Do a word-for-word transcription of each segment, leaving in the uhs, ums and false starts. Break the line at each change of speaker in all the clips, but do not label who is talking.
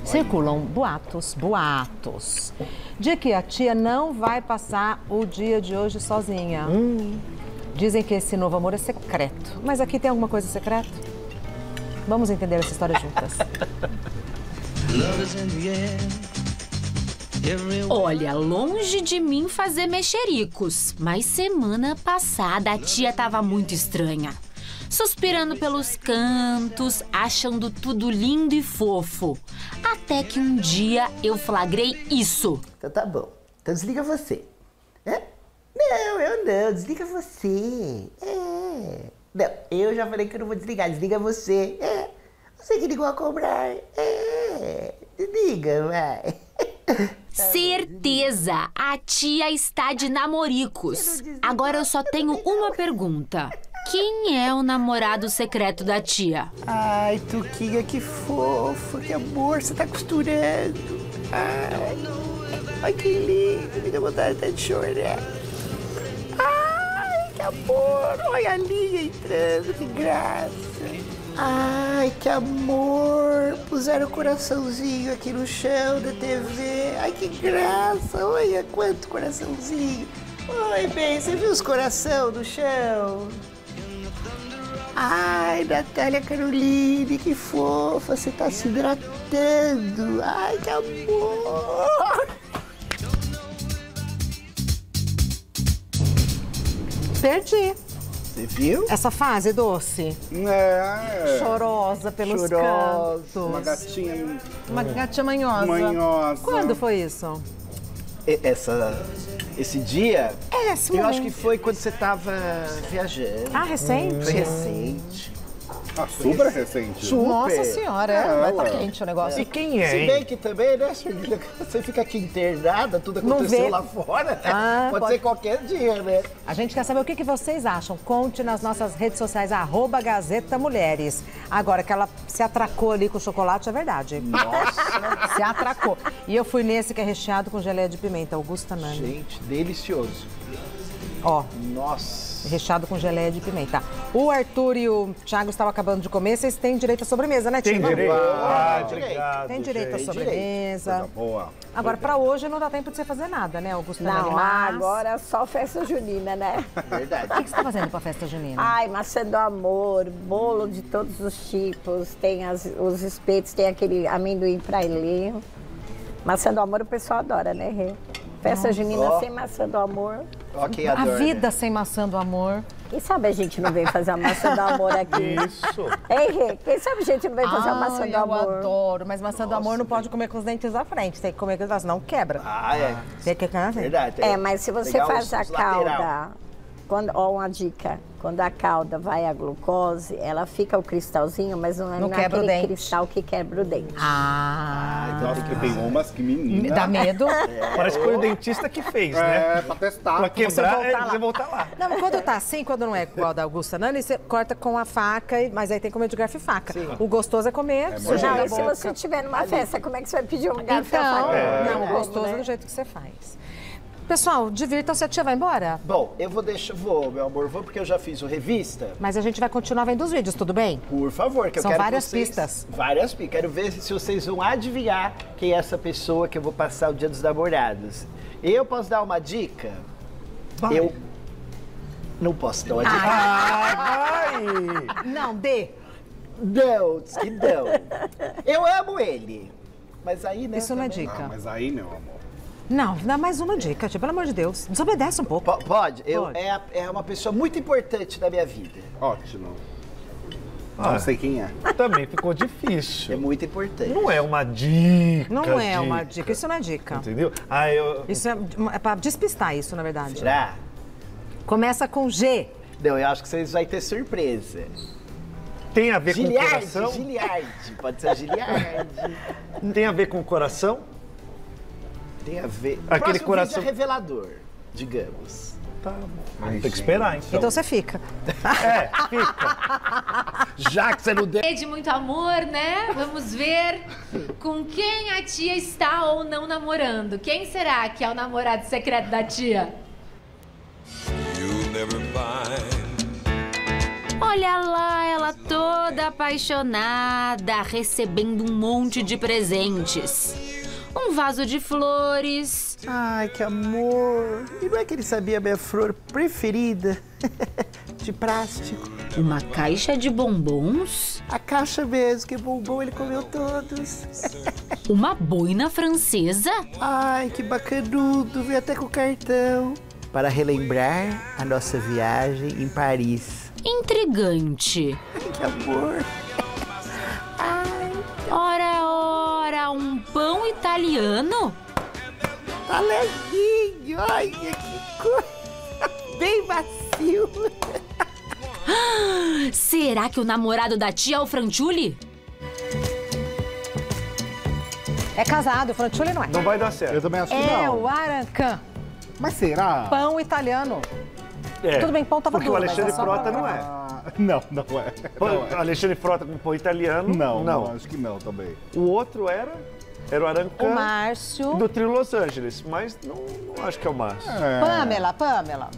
Circulam boatos, boatos, de que a tia não vai passar o dia de hoje sozinha. Hum. Dizem que esse novo amor é secreto. Mas aqui tem alguma coisa secreta? Vamos entender essa história juntas.
Olha, longe de mim fazer mexericos, mas semana passada a tia tava muito estranha. Suspirando pelos cantos, achando tudo lindo e fofo. Até que um dia eu flagrei isso.
Então tá bom. Então desliga você. É? Não, eu não. Desliga você. É. Não, eu já falei que eu não vou desligar. Desliga você. É. Você que ligou a cobrar. É. Desliga, vai.
Certeza, a tia está de namoricos. Agora eu só tenho uma pergunta. Quem é o namorado secreto da tia?
Ai, Tuquinha, que fofo, que amor, você tá costurando. Ai, ai que lindo, me deu vontade até de chorar. Ai, que amor, olha a linha entrando, que graça. Ai, que amor, puseram o coraçãozinho aqui no chão da T V. Ai, que graça, olha quanto coraçãozinho. Oi, bem, você viu os coração no chão? Ai, Natália Caroline, que fofa, você tá se hidratando. Ai, que amor.
Perdi.
Você viu?
Essa fase doce.
É.
Chorosa pelos
Chorosa.
cantos.
Uma gatinha...
Uma gatinha manhosa.
Manhosa.
Quando foi isso?
Essa, esse dia,
É, esse
eu
momento.
acho que foi quando você tava viajando.
Ah, recente?
Foi recente.
Ah, super recente.
Super.
Nossa senhora, é,
É,
mas tá
ué.
quente o negócio.
E quem é,
Se
hein?
bem que também, né, Serguilha, você fica aqui internada, tudo
Não
aconteceu
vê.
lá fora, né?
Ah,
pode,
pode.
ser qualquer dia, né?
A gente quer saber o que, que vocês acham. Conte nas nossas redes sociais, arroba Gazeta Mulheres. Agora, que ela se atracou ali com o chocolate, é verdade.
Nossa.
Se atracou. E eu fui nesse que é recheado com geleia de pimenta, Augusta Nani.
Gente, delicioso.
Ó,
Nossa.
recheado com geleia de pimenta. O Arthur e o Thiago estavam acabando de comer, vocês têm direito à sobremesa, né,
Tem
Tio?
direito? Ah,
direito.
obrigado.
Tem direito à
gente.
sobremesa.
Coisa boa.
Agora, pra hoje, não dá tempo de você fazer nada, né, Augusta Nani?
Não,
Mas...
agora é só festa junina, né?
Verdade.
O que que você tá fazendo pra festa junina?
Ai, maçã do amor, bolo de todos os tipos, tem as- os espetos, tem aquele amendoim praelinho. Maçã do amor o pessoal adora, né, Rê? Festa junina
Ó.
sem maçã do amor.
Ó, quem
A
adora,
vida
né?
sem maçã do amor.
Quem sabe a gente não vem fazer a maçã do amor aqui?
Isso.
Ei, Rê, quem sabe a gente não vem fazer a maçã
Ai,
do
eu
amor?
adoro, mas maçã do amor não pode comer com os dentes à frente, tem que comer com os dentes, senão quebra.
Ah, é.
Tem que comer assim.
Verdade.
É, mas se você
Pegar
faz
os-
a
os lateral.
calda, quando, ó, uma dica, quando a calda vai a glucose, ela fica o cristalzinho, mas não é,
Não
não é
quebra o
aquele
dente.
cristal que quebra o dente.
Ah,
Nossa, que tem umas que menina.
dá medo.
Parece que foi o dentista que fez, né?
É, pra testar.
Pra quebrar,
voltar
é,
lá.
você voltar lá.
Não, mas quando tá assim, quando não é igual da Augusta Nani, você corta com a faca, e- mas aí tem que comer de garfo e faca. O gostoso é comer, sujar
Não,
da
e se
boca.
você estiver numa festa, como é que você vai pedir um garfo e a
Então,
faca?
não, o
Como,
gostoso é
né?
do jeito que você faz. Pessoal, divirtam-se, a tia vai embora?
Bom, eu vou deixar, vou, meu amor, vou porque eu já fiz o revista.
Mas a gente vai continuar vendo os vídeos, tudo bem?
Por favor, que
São
eu quero
várias
que vocês,
pistas.
Várias pistas. Quero ver se vocês vão adivinhar quem é essa pessoa que eu vou passar o Dia dos Namorados. Eu posso dar uma dica?
Vai.
Eu não posso dar uma dica.
Ah, vai!
Não, dê.
Não, diz que não. Eu amo ele. Mas aí, né?
Isso não é
também-
dica.
Ah, mas aí, meu amor.
Não, dá mais uma dica, tia, pelo amor de Deus. Desobedece um pouco.
Po- Pode? Eu,
Pode.
É, a- é uma pessoa muito importante na minha vida.
Ótimo.
Ah.
Não sei quem é.
Também ficou
É
difícil.
muito importante.
Não é uma dica.
Não é uma dica, isso não é dica.
Entendeu? Ah, eu.
Isso é, é pra despistar isso, na verdade.
Será?
Começa com G.
Não, eu acho que vocês vão ter surpresa.
Tem a ver com o
Giliardi,
coração?
Giliardi. Pode ser Giliardi.
Tem a ver com o coração?
Tem a ver. O
Aquele
próximo
coração-
vídeo é revelador, digamos.
Tá bom.
Ai,
Tem que
gente.
esperar, então.
Então você fica.
É, fica.
Já que você não deu.
De muito amor, né? Vamos ver com quem a tia está ou não namorando. Quem será que é o namorado secreto da tia?
You'll never find
Olha lá, ela toda apaixonada, recebendo um monte de presentes. Um vaso de flores.
Ai, que amor. E não é que ele sabia a minha flor preferida? De plástico.
Uma caixa de bombons.
A caixa mesmo, que bombom, ele comeu todos.
Uma boina francesa.
Ai, que bacanudo, veio até com cartão. Para relembrar a nossa viagem em Paris.
Intrigante.
Ai, que amor. Ai,
Ora, ora, um pão italiano?
tá levinho, olha que coisa. Bem macio.
Será que o namorado da tia é o Franciulli?
É casado, o Franciulli não é.
Não vai dar certo.
Eu também acho que
É
não.
o Arancan,
Mas será?
pão italiano.
É,
Tudo bem, pão tava
porque
duro,
o
mas
Alexandre
é só
Frota
pra-
não é.
Ah, não, não é.
Pão-
Não, é.
Alexandre Frota com pão italiano?
Não,
não.
não, acho que não também.
O outro era? Era o Arancan
O Márcio.
do trio Los Angeles, mas não, não acho que é o Márcio.
É.
Pamela, Pamela.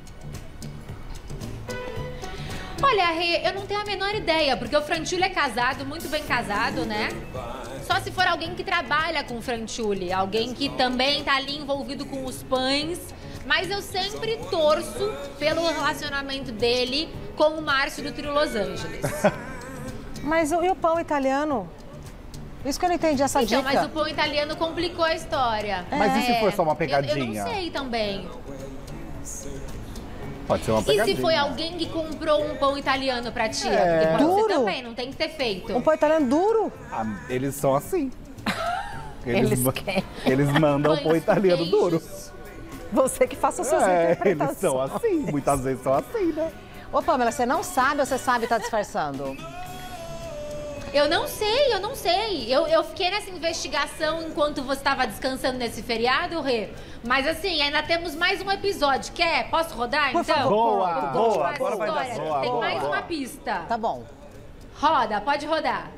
Olha, Rê, eu não tenho a menor ideia, porque o Franciulli é casado, muito bem casado, né? Só se for alguém que trabalha com o Franciulli, alguém que também tá ali envolvido com os pães. Mas eu sempre torço pelo relacionamento dele com o Márcio do trio Los Angeles.
Mas o- e o pão italiano? Isso que eu não entendi essa
Então,
dica.
mas o pão italiano complicou a história.
Mas e se for só uma
Eu,
pegadinha?
eu não sei também.
Pode ser uma
E
pegadinha.
se foi alguém que comprou um pão italiano pra tia?
É.
Porque pode
Duro.
ser também, não tem que ter feito.
Um pão italiano duro.
Ah, eles são assim.
Eles
ma-
quem?
Eles mandam
Pães
pão italiano
com
duro.
Você que faça as suas
É,
interpretações.
eles são assim. Muitas vezes são assim, né?
Ô, Pamela, você não sabe ou você sabe e tá disfarçando?
Eu não sei, eu não sei. Eu, eu fiquei nessa investigação enquanto você estava descansando nesse feriado, Rê. Mas assim, ainda temos mais um episódio. Quer? Posso rodar,
Por
então?
favor,
Boa,
Vamos
boa,
continuar
agora
essa
vai dar
história.
certo.
Tem
Boa,
mais
boa.
uma pista.
Tá bom.
Roda, pode rodar.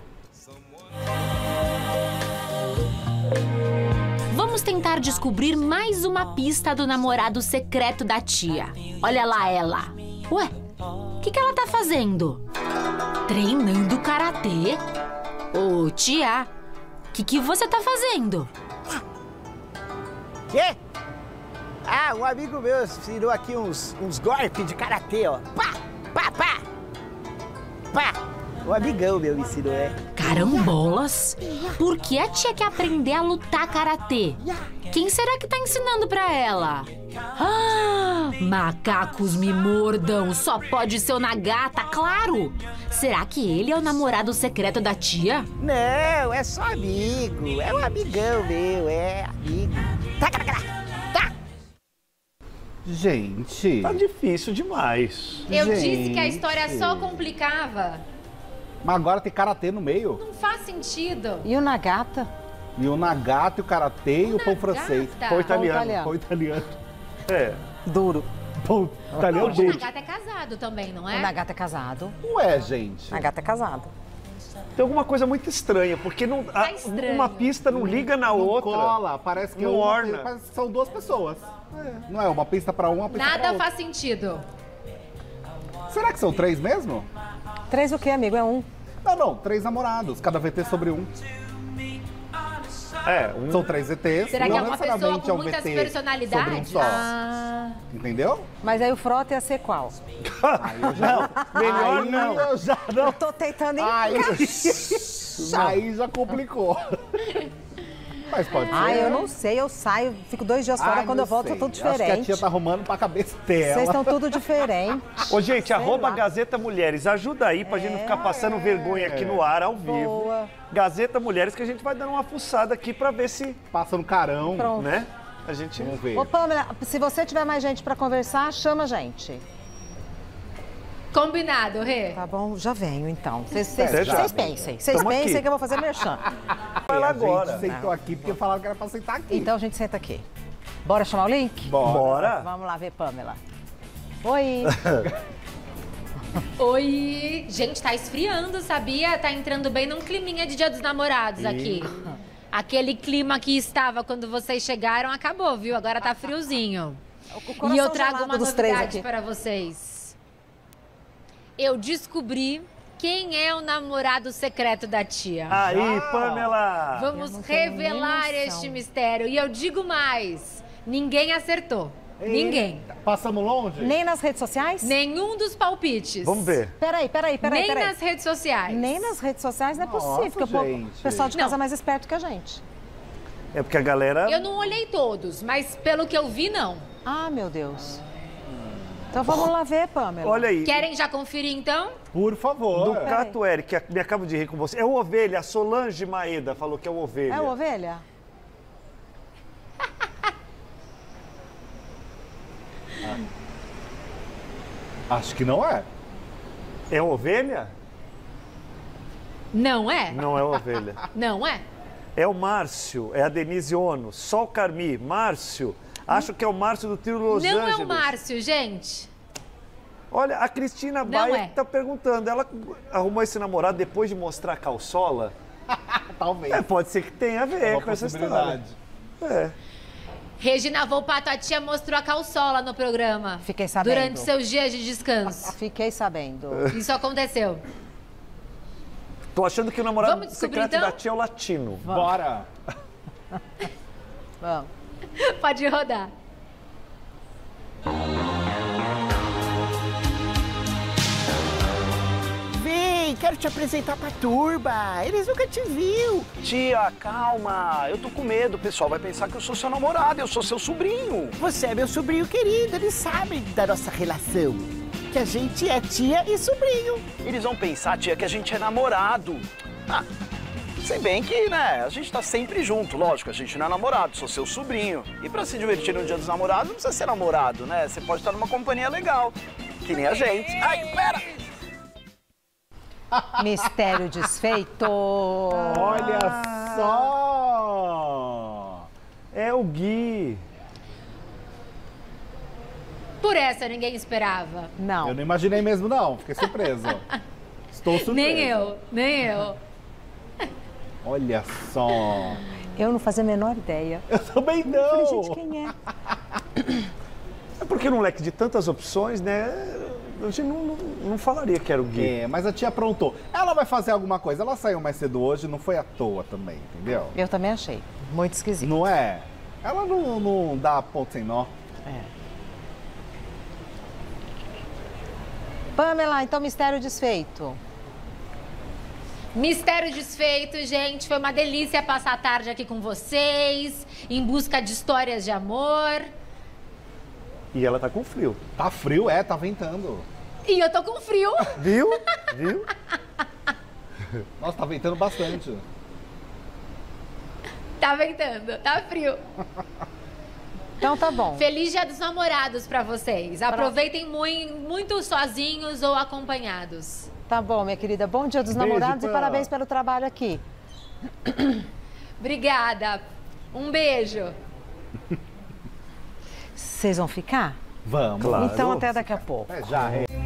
Vamos tentar descobrir mais uma pista do namorado secreto da tia. Olha lá ela. Ué, o que, que ela tá fazendo? Treinando karatê? Ô, tia, o que, que você tá fazendo?
Quê? Ah, um amigo meu ensinou aqui uns, uns golpes de karatê, ó. Pá, pá, pá. Pá. Um amigão meu me ensinou, é.
Carambolas! Por que a tia quer aprender a lutar karatê? Quem será que tá ensinando pra ela? Ah, macacos me mordam! Só pode ser o Nagata, claro! Será que ele é o namorado secreto da tia?
Não, é só amigo. É um amigão meu, é amigo. Tá, tá, tá, tá.
Gente.
Tá difícil demais.
Eu disse que a
Gente.
história só complicava.
Mas agora tem karatê no meio.
Não faz sentido.
E o Nagata?
E o nagata, e o karatê e o pão francês.
Nagata.
Pão italiano.
italiano.
Pão italiano.
É.
Duro.
Pão italiano
O
duro.
Nagata é casado também, não
O
é?
Nagata é casado.
Ué, gente.
O Nagata é casado.
Tem alguma coisa muito estranha, porque não, a-
Tá estranho.
uma pista não liga na
Não
outra.
cola, parece que é
Não
uma,
orna.
parece que são duas pessoas. É. Não é uma pista pra uma, uma pista pra
Nada
outra.
faz sentido.
Será que são três mesmo?
Três o quê, amigo? É um.
Não, não, três namorados, cada V T sobre um.
É, um
São três V Ts.
Será
não
que é uma pessoa
necessariamente
com
é um
muitas
V T
personalidades?
sobre um só.
Ah.
Entendeu?
Mas aí o Frota ia ser qual?
Não, melhor
Aí
não.
Eu já não.
Eu tô tentando
Aí,
encaixar.
aí já complicou. Mas pode ser.
Ah, eu não sei, eu saio, fico dois dias fora,
Ai,
quando
não
eu volto
sei.
é tudo
Acho que a
diferente.
tia tá arrumando pra cabeça dela.
Vocês estão tudo diferente.
Ô, gente, arroba
lá.
Gazeta Mulheres, ajuda aí pra gente não ficar passando vergonha aqui no ar, ao vivo.
Boa.
Gazeta Mulheres, que a gente vai dando uma fuçada aqui pra ver se,
Passa no carão.
Pronto.
né? A gente...
Vamos ver.
Ô, Pamela, se você tiver mais gente pra conversar, chama a gente.
Combinado, Rê.
Tá bom? Já venho, então. Vocês vocês-
Até já.
vocês pensem. Vocês
Tamo
pensem
aqui.
que eu vou fazer merchan.
Vai lá
A gente
agora.
sentou aqui porque falaram que era pra sentar aqui.
Então a gente senta aqui. Bora chamar o link?
Bora.
Bora.
Vamos lá ver, Pamela. Oi.
Oi. Gente, tá esfriando, sabia? Tá entrando bem num climinha de Dia dos Namorados aqui. Aquele clima que estava quando vocês chegaram acabou, viu? Agora tá friozinho.
O coração
E eu trago
gelado
uma
dos três
novidade
aqui.
para vocês. eu descobri quem é o namorado secreto da tia.
Aí, Pamela!
Vamos
Eu não tenho
revelar
nem noção.
este mistério. E eu digo mais, ninguém acertou. Ninguém.
Passamos longe?
Nem nas redes sociais?
Nenhum dos palpites.
Vamos ver.
Peraí, peraí, peraí,
Nem
peraí.
nas redes sociais.
Nem nas redes sociais não é
Nossa,
possível, porque o povo-
gente.
o pessoal de casa
Não.
é mais esperto que a gente.
É porque a galera...
Eu não olhei todos, mas pelo que eu vi, não.
Ah, meu Deus. Então vamos lá ver, Pamela.
Olha aí.
Querem já conferir, então?
Por favor.
Do Cato Eric, que me acabo de rir com você. É o Ovelha, a Solange Maeda falou que é o Ovelha.
É o ovelha?
Acho que não é.
É o Ovelha?
Não é?
Não é o Ovelha.
Não é?
É o Márcio, é a Denise Ono. Sol Carmi, Márcio. Acho que é o Márcio do Trio Los
Não
Angeles.
é o Márcio, gente.
Olha, a Cristina
Não
Baia
é.
tá perguntando. Ela arrumou esse namorado depois de mostrar a calçola?
Talvez.
É, pode ser que tenha a ver
É uma
com essa história.
possibilidade.
É.
Regina Volpato, a tia mostrou a calçola no programa.
Fiquei sabendo.
Durante seus dias de descanso.
Fiquei sabendo.
Isso aconteceu.
Tô achando que o namorado
Vamos descobrir,
secreto
então?
da tia é o latino.
Bora.
Vamos.
Pode rodar.
Vem, quero te apresentar pra turma. Eles nunca te viu.
Tia, calma. Eu tô com medo. O pessoal vai pensar que eu sou seu namorado, eu sou seu sobrinho.
Você é meu sobrinho querido, eles sabem da nossa relação. Que a gente é tia e sobrinho.
Eles vão pensar, tia, que a gente é namorado. Ah, se bem que, né, a gente tá sempre junto, lógico, a gente não é namorado, sou seu sobrinho. E pra se divertir no dia dos namorados, não precisa ser namorado, né? Você pode estar numa companhia legal, que nem a gente. Ai, pera!
Mistério desfeito.
Olha só.
É o Gui.
Por essa ninguém esperava.
Não.
Eu não imaginei mesmo, não. Fiquei surpreso. Estou surpreso.
Nem eu, nem eu.
Olha só.
Eu não fazia a menor ideia.
Eu também
Eu falei,
não.
gente, quem é?
É porque num leque de tantas opções, né? A gente não, não, não falaria que era o Gui.
É, mas a tia aprontou. Ela vai fazer alguma coisa. Ela saiu mais cedo hoje, não foi à toa também, entendeu?
Eu também achei. Muito esquisito.
Não é? Ela não, não dá ponto sem nó.
É. Pamela, então mistério desfeito.
Mistério desfeito, gente. Foi uma delícia passar a tarde aqui com vocês, em busca de histórias de amor.
E ela tá com frio.
Tá frio, é, tá ventando.
E eu tô com frio.
Viu? Viu?
Nossa, tá ventando bastante.
Tá ventando, tá frio.
Então tá bom.
Feliz Dia dos Namorados pra vocês. Aproveitem mui- muito sozinhos ou acompanhados.
Tá bom, minha querida. Bom dia dos
Beijo,
namorados
Pam.
e parabéns pelo trabalho aqui.
Obrigada. Um beijo.
Vocês vão ficar?
Vamos.
Claro.
Então até daqui a pouco.
É já, é.